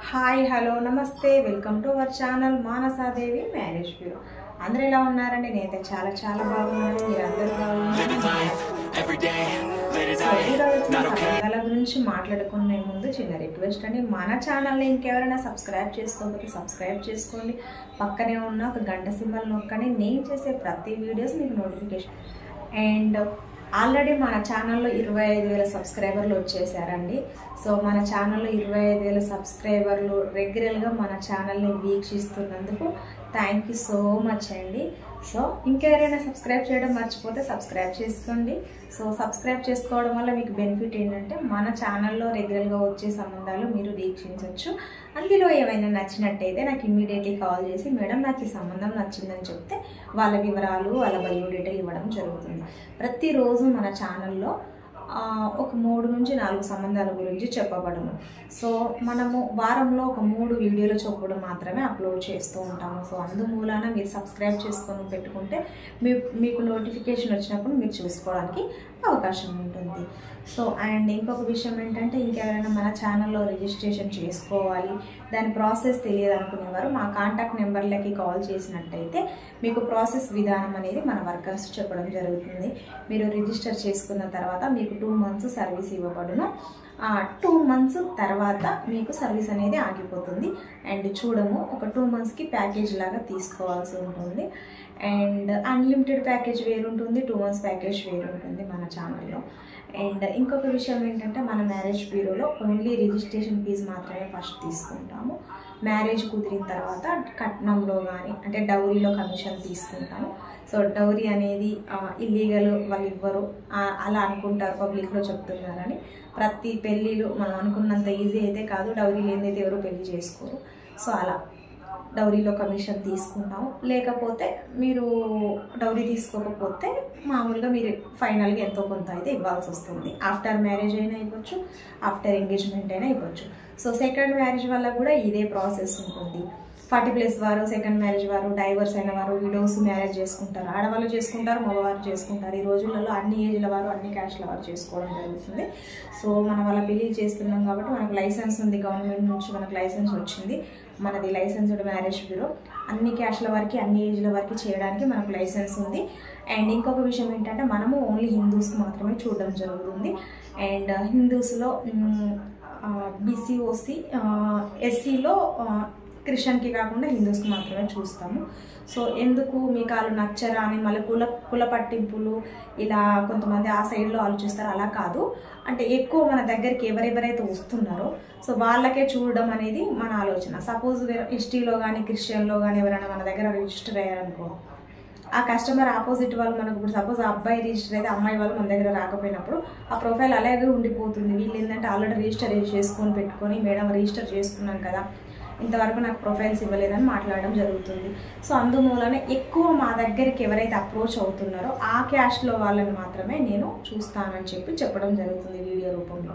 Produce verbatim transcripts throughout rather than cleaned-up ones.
Hi hello నమస్తే welcome to our channel Manasadevi marriage bureau. అందరూ ఎలా ఉన్నారండి? నేనైతే చాలా చాలా బాగున్నాను. మీరు అందరూ బాగున్నారు. సంబంధాల గురించి మాట్లాడుకునే ముందు చిన్న రిక్వెస్ట్ అండి, మన ఛానల్ని ఇంకెవరైనా సబ్స్క్రైబ్ చేసుకోకపోతే సబ్స్క్రైబ్ చేసుకోండి. పక్కనే ఉన్న ఒక గంట సింబల్ నొక్కండి. నేను చేసే ప్రతి వీడియోస్ మీకు నోటిఫికేషన్. అండ్ ఆల్రెడీ మన ఛానల్లో ఇరవై ఐదు వేల సబ్స్క్రైబర్లు వచ్చేసారండి. సో మన ఛానల్లో ఇరవై ఐదు వేల సబ్స్క్రైబర్లు రెగ్యులర్గా మన ఛానల్ని వీక్షిస్తున్నందుకు థ్యాంక్ యూ సో మచ్ అండి. సో ఇంకెవరైనా సబ్స్క్రైబ్ చేయడం మర్చిపోతే సబ్స్క్రైబ్ చేసుకోండి. సో సబ్స్క్రైబ్ చేసుకోవడం వల్ల మీకు బెనిఫిట్ ఏంటంటే మన ఛానల్లో రెగ్యులర్గా వచ్చే సంబంధాలు మీరు వీక్షించవచ్చు. అందులో ఏమైనా నచ్చినట్టయితే నాకు ఇమ్మీడియట్లీ కాల్ చేసి మేడం నాకు ఈ సంబంధం నచ్చిందని చెప్తే వాళ్ళ వివరాలు వాళ్ళ బయో డీటెయిల్ ఇవ్వడం జరుగుతుంది. ప్రతిరోజు మన ఛానల్లో ఒక మూడు నుంచి నాలుగు సంబంధాల గురించి చెప్పబడము. సో మనము వారంలో ఒక మూడు వీడియోలు చొప్పున మాత్రమే అప్లోడ్ చేస్తూ ఉంటాము. సో అందుమూలాన మీరు సబ్స్క్రైబ్ చేసుకొని పెట్టుకుంటే మీ మీకు నోటిఫికేషన్ వచ్చినప్పుడు మీరు చూసుకోవడానికి అవకాశం ఉంటుంది. సో అండ్ ఇంకొక విషయం ఏంటంటే, ఇంకెవరైనా మన ఛానల్లో రిజిస్ట్రేషన్ చేసుకోవాలి, దాని ప్రాసెస్ తెలియదు అనుకునేవారు మా కాంటాక్ట్ నెంబర్లకి కాల్ చేసినట్టయితే మీకు ప్రాసెస్ విధానం అనేది మన వర్కర్స్ చెప్పడం జరుగుతుంది. మీరు రిజిస్టర్ చేసుకున్న తర్వాత మీకు టూ మంత్స్ సర్వీస్ ఇవ్వబడును. టూ మంత్స్ తర్వాత మీకు సర్వీస్ అనేది ఆగిపోతుంది. అండ్ చూడము ఒక టూ మంత్స్కి ప్యాకేజ్ లాగా తీసుకోవాల్సి ఉంటుంది. అండ్ అన్లిమిటెడ్ ప్యాకేజ్ వేరు ఉంటుంది, టూ మంత్స్ ప్యాకేజ్ వేరు ఉంటుంది మన ఛానల్లో. అండ్ ఇంకొక విషయం ఏంటంటే, మన మ్యారేజ్ బ్యూరోలో ఓన్లీ రిజిస్ట్రేషన్ ఫీజు మాత్రమే ఫస్ట్ తీసుకుంటాము. మ్యారేజ్ కుదిరిన తర్వాత కట్నంలో కానీ అంటే డౌరీలో కమిషన్ తీసుకుంటాము. సో డౌరీ అనేది ఇల్లీగల్, వాళ్ళు ఇవ్వరు అలా అనుకుంటారు, పబ్లిక్లో చెప్తున్నారని. ప్రతి పెళ్ళిళ్ళు మనం అనుకున్నంత ఈజీ అయితే కాదు, డౌరీ లేనిదైతే ఎవరు పెళ్లి చేసుకోరు. సో అలా డౌరీలో కమిషన్ తీసుకుంటాము. లేకపోతే మీరు డౌరీ తీసుకోకపోతే మామూలుగా మీరు ఫైనల్గా ఎంతో కొంత అయితే ఇవ్వాల్సి వస్తుంది. ఆఫ్టర్ మ్యారేజ్ అయినా ఇవ్వచ్చు, ఆఫ్టర్ ఎంగేజ్మెంట్ అయినా ఇవ్వచ్చు. సో సెకండ్ మ్యారేజ్ వల్ల కూడా ఇదే ప్రాసెస్ ఉంటుంది. ఫార్టీ ప్లస్ వారు, సెకండ్ మ్యారేజ్ వారు, డైవర్స్ అయిన వారు, విడోస్ మ్యారేజ్ చేసుకుంటారు. ఆడవాళ్ళు చేసుకుంటారు, మగవారు చేసుకుంటారు. ఈ రోజులలో అన్ని ఏజ్ల వారు, అన్ని క్యాస్ట్ల వారు చేసుకోవడం జరుగుతుంది. సో మనం వాళ్ళ పెళ్లి చేస్తున్నాం కాబట్టి మనకు లైసెన్స్ ఉంది, గవర్నమెంట్ నుంచి మనకు లైసెన్స్ వచ్చింది. మనది లైసెన్స్డ్ మ్యారేజ్ బ్యూరో. అన్ని క్యాస్ట్ల వారికి, అన్ని ఏజ్ల వారికి చేయడానికి మనకు లైసెన్స్ ఉంది. అండ్ ఇంకొక విషయం ఏంటంటే, మనము ఓన్లీ హిందూస్కి మాత్రమే చూడడం జరుగుతుంది. అండ్ హిందూస్లో బీసీ, ఓసీ, ఎస్సీలో క్రిస్టియన్కి కాకుండా హిందూస్కి మాత్రమే చూస్తాము. సో ఎందుకు మీకు వాళ్ళు నచ్చరా అని మళ్ళీ కుల కుల పట్టింపులు ఇలా కొంతమంది ఆ సైడ్లో ఆలోచిస్తారు. అలా కాదు, అంటే ఎక్కువ మన దగ్గరికి ఎవరెవరైతే వస్తున్నారో సో వాళ్ళకే చూడడం అనేది మన ఆలోచన. సపోజ్ ఎస్టీలో కానీ క్రిస్టియన్లో కానీ ఎవరైనా మన దగ్గర రిజిస్టర్ అయ్యారనుకో, ఆ కస్టమర్ ఆపోజిట్ వాళ్ళు మనకు ఇప్పుడు సపోజ్ ఆ అబ్బాయి రిజిస్టర్ అయితే అమ్మాయి వాళ్ళు మన దగ్గర రాకపోయినప్పుడు ఆ ప్రొఫైల్ అలాగే ఉండిపోతుంది. వీళ్ళు ఏంటంటే ఆల్రెడీ రిజిస్టర్ చేసుకొని పెట్టుకొని మేడం రిజిస్టర్ చేసుకున్నాను కదా, ఇంతవరకు నాకు ప్రొఫైల్స్ ఇవ్వలేదని మాట్లాడడం జరుగుతుంది. సో అందుమూలనే ఎక్కువ మా దగ్గరికి ఎవరైతే అప్రోచ్ అవుతున్నారో ఆ క్యాస్ట్లో వాళ్ళని మాత్రమే నేను చూస్తానని చెప్పి చెప్పడం జరుగుతుంది వీడియో రూపంలో.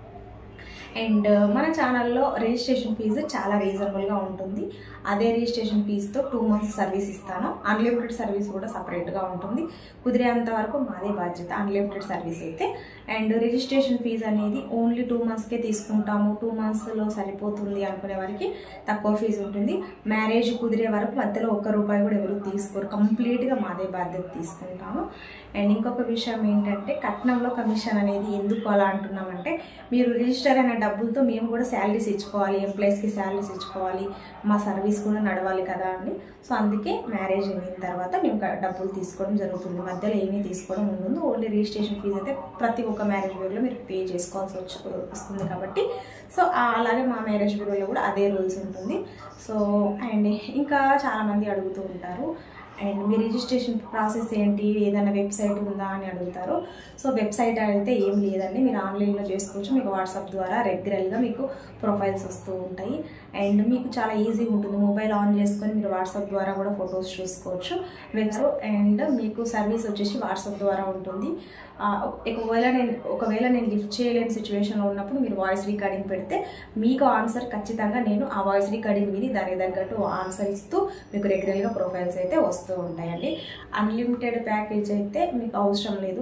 అండ్ మన ఛానల్లో రిజిస్ట్రేషన్ ఫీజు చాలా రీజనబుల్గా ఉంటుంది. అదే రిజిస్ట్రేషన్ ఫీజుతో టూ మంత్స్ సర్వీస్ ఇస్తాను. అన్లిమిటెడ్ సర్వీస్ కూడా సపరేట్గా ఉంటుంది. కుదిరేంత వరకు మాదే బాధ్యత అన్లిమిటెడ్ సర్వీస్ అయితే. అండ్ రిజిస్ట్రేషన్ ఫీజు అనేది ఓన్లీ టూ మంత్స్కే తీసుకుంటాము, టూ మంత్స్లో సరిపోతుంది అనుకునే వారికి తక్కువ ఫీజు ఉంటుంది. మ్యారేజ్ కుదిరే వరకు మధ్యలో ఒక్క రూపాయి కూడా ఎవరు తీసుకోరు, కంప్లీట్గా మాదే బాధ్యత తీసుకుంటాము. అండ్ ఇంకొక విషయం ఏంటంటే, కట్నంలో కమిషన్ అనేది ఎందుకు అలా అంటున్నామంటే, మీరు రిజిస్టర్ అయిన డబ్బులతో మేము కూడా శాలరీస్ ఇచ్చుకోవాలి, ఎంప్లాయీస్కి శాలరీస్ ఇచ్చుకోవాలి, మా సర్వీస్ కూడా నడవాలి కదా అండి. సో అందుకే మ్యారేజ్ అయిన తర్వాత మేము డబ్బులు తీసుకోవడం జరుగుతుంది. మధ్యలో ఏమీ తీసుకోవడం ఉండదు. ఓన్లీ రిజిస్ట్రేషన్ ఫీజు అయితే ప్రతి ఒక్క మ్యారేజ్ బ్యూరోలో మీరు పే చేసుకోవాల్సి వచ్చి వస్తుంది కాబట్టి, సో అలాగే మా మ్యారేజ్ బ్యూరోలో కూడా అదే రూల్స్ ఉంటుంది. సో అండ్ ఇంకా చాలామంది అడుగుతూ ఉంటారు, అండ్ మీ రిజిస్ట్రేషన్ ప్రాసెస్ ఏంటి, ఏదైనా వెబ్సైట్ ఉందా అని అడుగుతారు. సో వెబ్సైట్ అయితే ఏం లేదండి, మీరు ఆన్లైన్లో చేసుకోవచ్చు. మీకు వాట్సాప్ ద్వారా రెగ్యులర్గా మీకు ప్రొఫైల్స్ వస్తూ ఉంటాయి. అండ్ మీకు చాలా ఈజీ ఉంటుంది, మొబైల్ ఆన్ చేసుకొని మీరు వాట్సాప్ ద్వారా కూడా ఫొటోస్ చూసుకోవచ్చు వెబ్సైట్. అండ్ మీకు సర్వీస్ వచ్చేసి వాట్సాప్ ద్వారా ఉంటుంది. ఒకవేళ నేను ఒకవేళ నేను లిఫ్ట్ చేయలేని సిచ్యువేషన్లో ఉన్నప్పుడు మీరు వాయిస్ రికార్డింగ్ పెడితే మీకు ఆన్సర్ ఖచ్చితంగా నేను ఆ వాయిస్ రికార్డింగ్ విని దానికి తగ్గట్టు ఆన్సర్ ఇస్తూ మీకు రెగ్యులర్గా ప్రొఫైల్స్ అయితే వస్తూ ఉంటాయండి. అన్లిమిటెడ్ ప్యాకేజ్ అయితే మీకు అవసరం లేదు.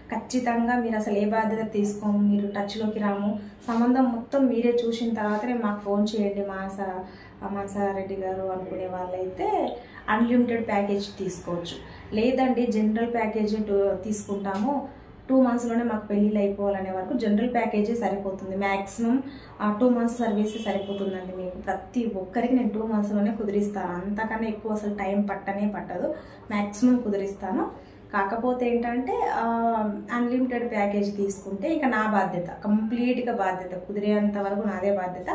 ఖచ్చితంగా మీరు అసలు ఏ బాధ్యత తీసుకోము, మీరు టచ్లోకి రాము, సంబంధం మొత్తం మీరే చూసిన తర్వాతనే మాకు ఫోన్ చేయండి మానస మానసారెడ్డి గారు అనుకునే వాళ్ళైతే అన్లిమిటెడ్ ప్యాకేజ్ తీసుకోవచ్చు. లేదండి జనరల్ ప్యాకేజ్ తీసుకుంటాము, టూ మంత్స్లోనే మాకు పెళ్ళిళ్ళు అయిపోవాలనే వరకు జనరల్ ప్యాకేజీ సరిపోతుంది. మ్యాక్సిమం టూ మంత్స్ సర్వీస్ సరిపోతుందండి మీకు. ప్రతి ఒక్కరికి నేను టూ మంత్స్లోనే కుదిరిస్తాను, అంతకన్నా ఎక్కువ అసలు టైం పట్టనే పట్టదు, మ్యాక్సిమం కుదిరిస్తాను. కాకపోతే ఏంటంటే అన్లిమిటెడ్ ప్యాకేజ్ తీసుకుంటే ఇక నా బాధ్యత, కంప్లీట్గా బాధ్యత, కుదిరేంత వరకు నాదే బాధ్యత.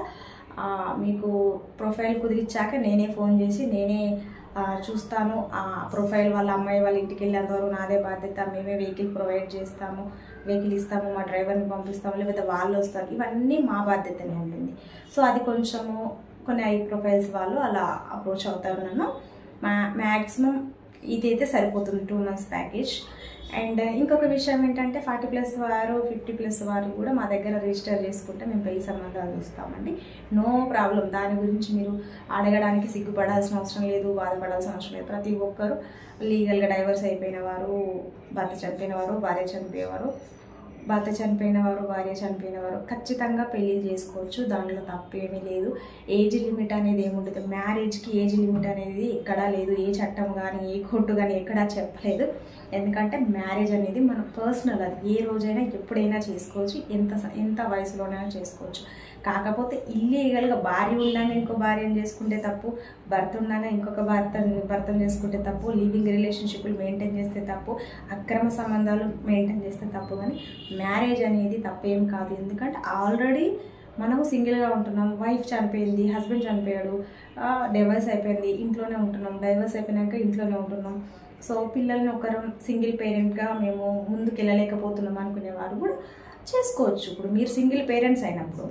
మీకు ప్రొఫైల్ కుదిరిచ్చాక నేనే ఫోన్ చేసి నేనే చూస్తాను. ఆ ప్రొఫైల్ వాళ్ళ అమ్మాయి వాళ్ళ ఇంటికి వెళ్ళేంతవరకు నాదే బాధ్యత. మేమే వెహికల్ ప్రొవైడ్ చేస్తాము, వెహికల్ ఇస్తాము, మా డ్రైవర్ని పంపిస్తాము, లేకపోతే వాళ్ళు వస్తారు, ఇవన్నీ మా బాధ్యతనే ఉంటుంది. సో అది కొంచెము కొన్ని ఐ ప్రొఫైల్స్ వాళ్ళు అలా అప్రోచ్ అవుతారు నన్ను. మా మ్యాక్సిమం ఇదైతే సరిపోతుంది టూ మంత్స్ ప్యాకేజ్. అండ్ ఇంకొక విషయం ఏంటంటే ఫార్టీ ప్లస్ వారు ఫిఫ్టీ ప్లస్ వారు కూడా మా దగ్గర రిజిస్టర్ చేసుకుంటే మేము పెళ్లి సంబంధాలు చూస్తామండి. నో ప్రాబ్లం, దాని గురించి మీరు అడగడానికి సిగ్గుపడాల్సిన అవసరం లేదు, బాధపడాల్సిన అవసరం లేదు. ప్రతి ఒక్కరు లీగల్గా డైవర్స్ అయిపోయిన వారు, భర్త చనిపోయిన వారు, భార్య చనిపోయేవారు, భర్త చనిపోయిన వారు, భార్య చనిపోయిన వారు ఖచ్చితంగా పెళ్లి చేసుకోవచ్చు, దాంట్లో తప్పేమీ లేదు. ఏజ్ లిమిట్ అనేది ఏముంటుంది, మ్యారేజ్కి ఏజ్ లిమిట్ అనేది ఎక్కడా లేదు, ఏ చట్టం కానీ ఏ కోర్టు కానీ ఎక్కడా చెప్పలేదు. ఎందుకంటే మ్యారేజ్ అనేది మన పర్సనల్, అది ఏ రోజైనా ఎప్పుడైనా చేసుకోవచ్చు, ఎంత ఎంత వయసులోనైనా చేసుకోవచ్చు. కాకపోతే ఇల్లీగల్గా భార్య ఉండగా ఇంకో భార్యను చేసుకుంటే తప్పు, భర్త ఉండగా ఇంకొక భర్త భర్తను చేసుకుంటే తప్పు, లివింగ్ రిలేషన్షిప్లు మెయింటైన్ చేస్తే తప్పు, అక్రమ సంబంధాలు మెయింటైన్ చేస్తే తప్పు. కానీ మ్యారేజ్ అనేది తప్పేం కాదు. ఎందుకంటే ఆల్రెడీ మనము సింగిల్గా ఉంటున్నాం, వైఫ్ చనిపోయింది, హస్బెండ్ చనిపోయాడు, డైవర్స్ అయిపోయింది, ఇంట్లోనే ఉంటున్నాం, డైవర్స్ అయిపోయినాక ఇంట్లోనే ఉంటున్నాం. సో పిల్లల్ని ఒకరు సింగిల్ పేరెంట్గా మేము ముందుకు వెళ్ళలేకపోతున్నాం అనుకునే వారు కూడా చేసుకోవచ్చు. ఇప్పుడు మీరు సింగిల్ పేరెంట్స్ అయినప్పుడు,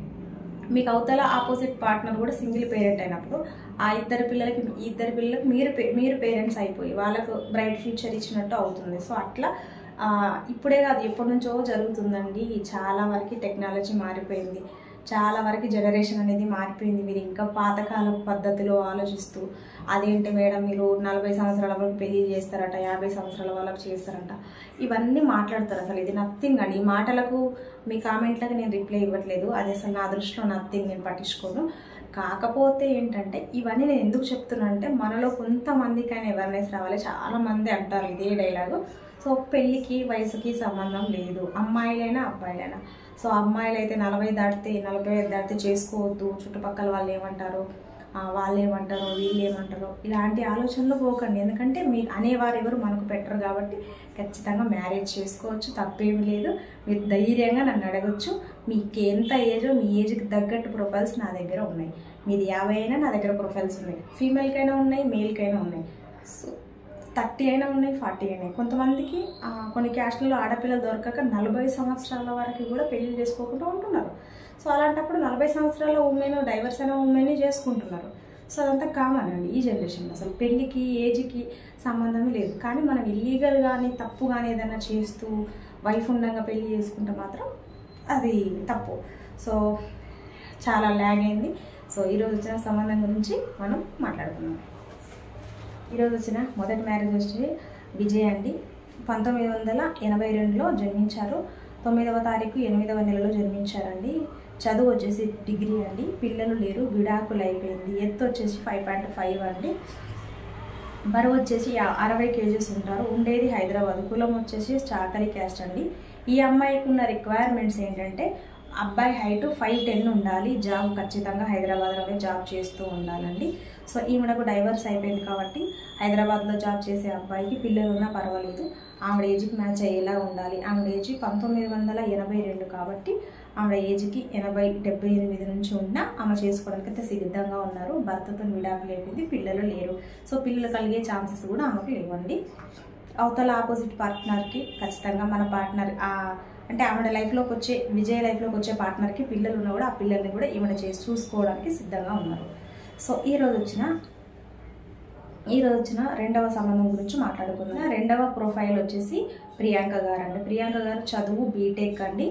మీకు అవతల ఆపోజిట్ పార్ట్నర్ కూడా సింగిల్ పేరెంట్ అయినప్పుడు, ఆ ఇద్దరు పిల్లలకి ఇద్దరు పిల్లలకి మీరు మీరు పేరెంట్స్ అయిపోయి వాళ్ళకు బ్రైట్ ఫ్యూచర్ ఇచ్చినట్టు అవుతుంది. సో అట్లా ఇప్పుడే కాదు ఎప్పటి నుంచో జరుగుతుందండి. చాలా వరకు టెక్నాలజీ మారిపోయింది, చాలా వరకు జనరేషన్ అనేది మారిపోయింది. మీరు ఇంకా పాతకాల పద్ధతిలో ఆలోచిస్తూ అదేంటి మేడం మీరు నలభై సంవత్సరాల వరకు పెళ్లి చేస్తారట, యాభై సంవత్సరాల వాళ్ళకి చేస్తారట, ఇవన్నీ మాట్లాడతారు. అసలు ఇది నథింగ్ అండి. ఈ మాటలకు మీ కామెంట్లకు నేను రిప్లై ఇవ్వట్లేదు, అది అసలు నా దృష్టిలో నథింగ్, నేను పట్టించుకోను. కాకపోతే ఏంటంటే ఇవన్నీ నేను ఎందుకు చెప్తున్నా అంటే మనలో కొంతమందికైనా అవేర్నెస్ రావాలి. చాలామంది అంటారు ఇదే డైలాగు, సో పెళ్ళికి వయసుకి సంబంధం లేదు, అమ్మాయిలైనా అబ్బాయిలైనా. సో అమ్మాయిలు అయితే నలభై దాటితే నలభై ఐదు దాటితే చేసుకోవద్దు, చుట్టుపక్కల వాళ్ళు ఏమంటారు, వాళ్ళు ఏమంటారో వీళ్ళు ఏమంటారో ఇలాంటి ఆలోచనలు పోకండి. ఎందుకంటే మీరు అనేవారు ఎవరు మనకు పెట్టరు కాబట్టి ఖచ్చితంగా మ్యారేజ్ చేసుకోవచ్చు, తప్పేమి లేదు. మీరు ధైర్యంగా నన్ను అడగచ్చు. మీకు ఎంత ఏజో మీ ఏజ్కి తగ్గట్టు ప్రొఫైల్స్ నా దగ్గర ఉన్నాయి. మీది యాభై అయినా నా దగ్గర ప్రొఫైల్స్ ఉన్నాయి, ఫీమేల్కైనా ఉన్నాయి, మేల్కైనా ఉన్నాయి. సో థర్టీ అయినా ఉన్నాయి, ఫార్టీ అయినాయి. కొంతమందికి కొన్ని క్యాస్ట్లలో ఆడపిల్లలు దొరకక నలభై సంవత్సరాల వరకు కూడా పెళ్లి చేసుకోకుండా ఉంటున్నారు. సో అలాంటప్పుడు నలభై సంవత్సరాల ఉమెన్ డైవర్స్ అయిన ఉమెన్ చేసుకుంటున్నారు. సో అదంతా కామన్ అండి ఈ జనరేషన్లో. అసలు పెళ్ళికి ఏజ్కి సంబంధం లేదు. కానీ మనం ఇల్లీగల్ కానీ తప్పు కానీ ఏదైనా చేస్తూ వైఫ్ ఉండగా పెళ్ళి చేసుకుంటే మాత్రం అది తప్పు. సో చాలా ల్యాగ్ అయింది. సో ఈరోజు వచ్చిన సంబంధం గురించి మనం మాట్లాడుకున్నాం. ఈరోజు వచ్చిన మొదటి మ్యారేజ్ వచ్చి విజయ్ అండి. పంతొమ్మిది వందల ఎనభై రెండులో జన్మించారు. తొమ్మిదవ తారీఖు ఎనిమిదవ నెలలో జన్మించారండి. చదువు వచ్చేసి డిగ్రీ అండి. పిల్లలు లేరు, విడాకులు అయిపోయింది. ఎత్తు వచ్చేసి ఫైవ్ పాయింట్ ఫైవ్ అండి. బరువు వచ్చేసి అరవై కేజీస్ ఉంటారు. ఉండేది హైదరాబాద్. కులం వచ్చేసి చాకలి క్యాస్ట్ అండి. ఈ అమ్మాయికి ఉన్న రిక్వైర్మెంట్స్ ఏంటంటే అబ్బాయి హైట్ ఫైవ్ టెన్ ఉండాలి, జాబ్ ఖచ్చితంగా హైదరాబాద్లోనే జాబ్ చేస్తూ ఉండాలండి. సో ఈమెకు డైవర్స్ అయిపోయింది కాబట్టి హైదరాబాద్లో జాబ్ చేసే అబ్బాయికి పిల్లలు ఉన్నా పర్వాలేదు, ఆవిడ ఏజ్కి మ్యాచ్ అయ్యేలా ఉండాలి. ఆవిడ ఏజ్ పంతొమ్మిది వందల ఎనభై రెండు కాబట్టి ఆవిడ ఏజ్కి ఎనభై డెబ్బై ఎనిమిది నుంచి ఉన్నా ఆమె చేసుకోవడానికి అయితే సిద్ధంగా ఉన్నారు. భర్తతో విడాకులు అయిపోయింది, పిల్లలు లేరు. సో పిల్లలు కలిగే ఛాన్సెస్ కూడా ఆమెకు లేవండి. అవతల ఆపోజిట్ పార్ట్నర్కి ఖచ్చితంగా మన పార్ట్నర్ అంటే ఆవిడ లైఫ్లోకి వచ్చే విజయ్ లైఫ్లోకి వచ్చే పార్ట్నర్కి పిల్లలు ఉన్నా కూడా ఆ పిల్లల్ని కూడా ఈవిడ చేసి చూసుకోవడానికి సిద్ధంగా ఉన్నారు. సో ఈరోజు వచ్చిన ఈరోజు వచ్చిన రెండవ సంబంధం గురించి మాట్లాడుకుందాం. రెండవ ప్రొఫైల్ వచ్చేసి ప్రియాంక గారు అండి. ప్రియాంక గారు చదువు బీటెక్ అండి.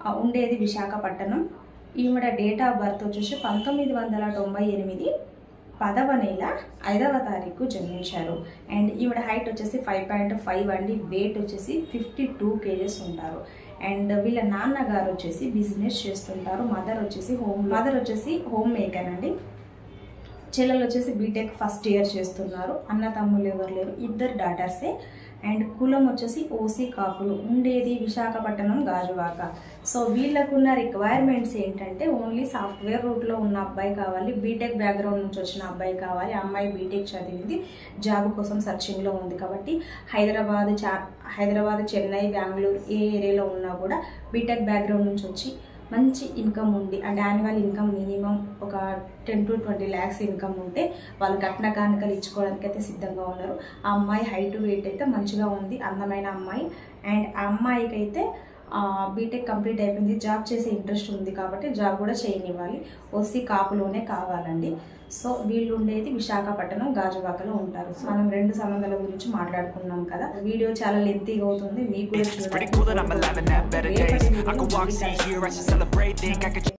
ఉండేది విశాఖపట్నం. ఈవిడ డేట్ ఆఫ్ బర్త్ వచ్చేసి పంతొమ్మిది వందల తొంభై ఎనిమిది పదవ నెల ఐదవ తారీఖు జన్మించారు. అండ్ ఈవిడ హైట్ వచ్చేసి ఫైవ్ పాయింట్ ఫైవ్ అండి, వెయిట్ వచ్చేసి ఫిఫ్టీ టూ కేజెస్ ఉంటారు. అండ్ వీళ్ళ నాన్నగారు వచ్చేసి బిజినెస్ చేస్తుంటారు. మదర్ వచ్చేసి హోమ్ మదర్ వచ్చేసి హోమ్ మేకర్ అండి. చెల్లెలు వచ్చేసి బీటెక్ ఫస్ట్ ఇయర్ చేస్తున్నారు. అన్న తమ్ముళ్ళు ఎవరు లేరు, ఇద్దరు డాటర్సే. అండ్ కులం వచ్చేసి ఓసీ కాపులు, ఉండేది విశాఖపట్నం గాజువాక. సో వీళ్ళకున్న రిక్వైర్మెంట్స్ ఏంటంటే ఓన్లీ సాఫ్ట్వేర్ రూట్లో ఉన్న అబ్బాయి కావాలి, బీటెక్ బ్యాక్గ్రౌండ్ నుంచి వచ్చిన అబ్బాయి కావాలి. అమ్మాయి బీటెక్ చదివింది, జాబ్ కోసం సర్చింగ్లో ఉంది కాబట్టి హైదరాబాద్ చా హైదరాబాద్ చెన్నై బెంగళూరు ఏ ఏరియాలో ఉన్నా కూడా బీటెక్ బ్యాక్గ్రౌండ్ నుంచి వచ్చి మంచి ఇన్కమ్ ఉంది, అంటే యాన్యువల్ ఇన్కమ్ మినిమం ఒక ten to twenty lakhs income ఉంటే వాళ్ళు కట్న కానుకలు ఇచ్చుకోవడానికి అయితే సిద్ధంగా ఉన్నారు. ఆ అమ్మాయి హైట్ వెయిట్ అయితే మంచిగా ఉంది, అందమైన అమ్మాయి. అండ్ ఆ అమ్మాయికి అయితే బీటెక్ కంప్లీట్ అయిపోయింది, జాబ్ చేసే ఇంట్రెస్ట్ ఉంది కాబట్టి జాబ్ కూడా చేయనివ్వాలి. ఓసీ కాపులోనే కావాలండి. సో వీళ్ళు ఉండేది విశాఖపట్నం గాజువాకలో ఉంటారు. సో మనం రెండు సంబంధాల గురించి మాట్లాడుకున్నాం కదా. వీడియో చాలా లెంతీగా అవుతుంది, మీకు కూడా చూడాలి.